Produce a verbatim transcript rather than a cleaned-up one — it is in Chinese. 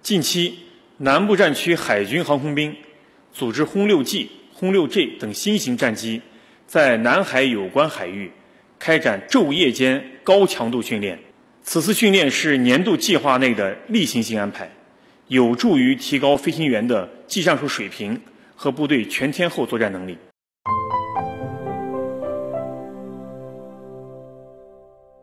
近期，南部战区海军航空兵组织轰六 G、轰六 J 等新型战机在南海有关海域开展昼夜间高强度训练。此次训练是年度计划内的例行性安排，有助于提高飞行员的技战术水平和部队全天候作战能力。